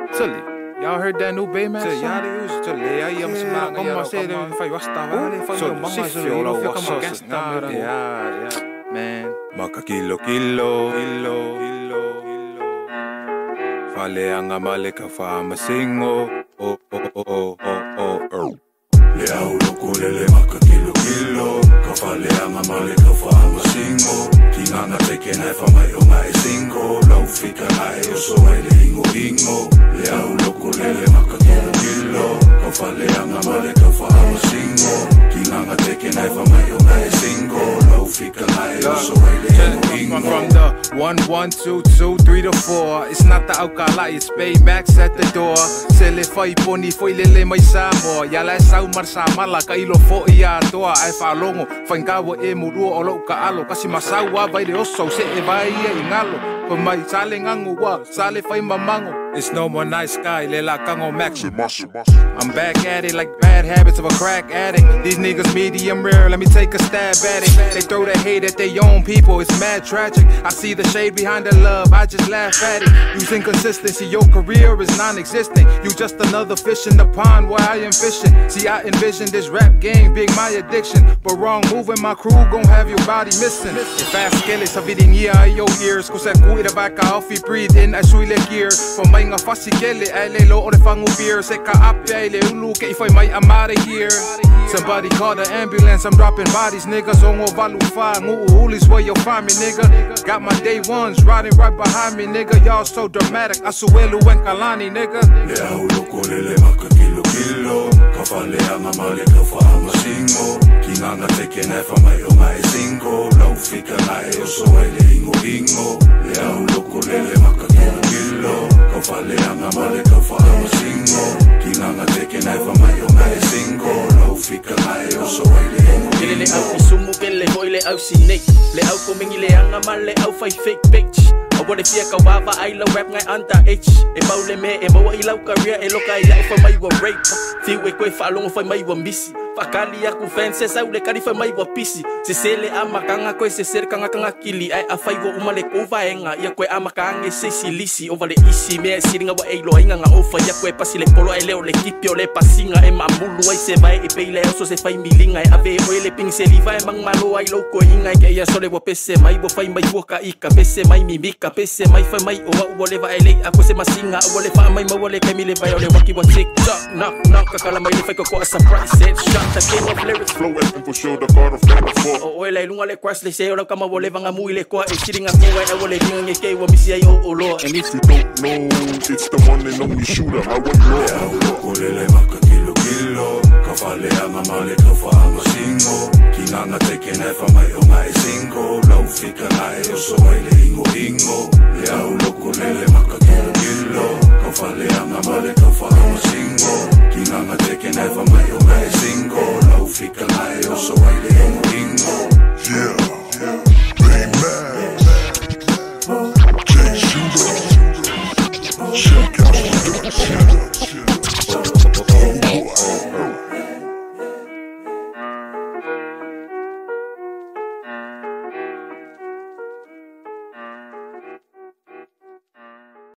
Tully, y'all heard that new Baymax song? Ja, det just Tully. Jag ger mig så många. Kommer se det för vasta. Så siffror och vad så snabbt. Ja. Man. Maka kilo. Fale anga maleka fama singo. Le au lokulele maka kilo. Kafale anga maleka fama singo. Kinanga teke na fama yonga singo. Lau fika na e so ele ingo. Le au lokulele maka kilo. Kafale anga maleka fama singo. Kinanga teke na fama yonga singo. Lau fika na e so ele ingo. From the 1, 1, 2, 2, 3 to 4. It's not the Alcala, it's Baymax at the door. Sele fai poni foi lele mai samo. Yala sau marsama la kailo fo ia toa ai falongo. Fangawo e murua o lo ka alo kasi masawa vai de oso se e vai e ingalo. Ko mai sale ngangu wa sale fai mamango. It's no more nice guy, lela kango max. I'm back at it like bad habits of a crack addict. These niggas medium rare, let me take a stab at it. They throw the hate at their own people, it's mad tragic. I see the shade behind the love, I just laugh at it. Using consistency, your career is non-existent. You just another fish in the pond where I am fishing. See, I envision this rap game being my addiction. But wrong moving, my crew gon' have your body missing. If I skill it, sa vidingia ay your ears. Kung sa kuida baka off, breathe in, I suile gear. For my nga fasigele, ay lelo o fangu beer. Se ka api ay le ulu ke ifay may amare here. Somebody call the ambulance, I'm dropping bodies, niggas. Ongo valufa, nguuhulis where you'll find me, nigga. Got my day ones riding right behind me, nigga. Y'all so dramatic, Asuelu and Kalani, nigga. Le au loko lele maka kilo. Kafale anga male kafama singo. Kinanga teke na fama yonga e singo. Lau fika na e oso ele ingo. Le au loko lele maka kilo. Kafale anga male kafama singo. Kinanga teke na fama yonga e singo. Lau fika na e oso ele ingo. Le au isumu ke le hoi le au sinake. Le au komingi le anga male au fai fake bitch. What if you go over I love rap ngai anta H e maule me e maua I lau career e loka I lai fa mai wa rape fi we koe fa longo fa mai wa misi fakali aku fences au le kari fa mai wa pisi se sele amakanga koe se ser kanga kili ai afai wa umale ko va enga ia koe amakanga se silisi over le isi me siringa wa elo inga nga ofa ia koe pasi le polo ai leo le kipio le pasinga e mamulu ai se vai e peile oso se fai milinga e ave o le ping se liva e mang malo ai lo ko inga ke ia sole wa pese mai wa fai mai wa ka ika pese mai mimika pese mai fa mai o le va ele a se masinga o le fa mai mo le kemile vai o le waki wa TikTok knock kala mai le fa ko a surprise headshot the king of lyrics flow and for sure the god of flavor o ele lunga le crash le se o kama wo le vanga mui le ko e siringa ko e o le nge ke wa misi ai o lo and if you don't know it's the one and only shooter I want more o le maka kilo kafale anga male kafama singo kinanga teke na fa mai o mai singo lau fika na e so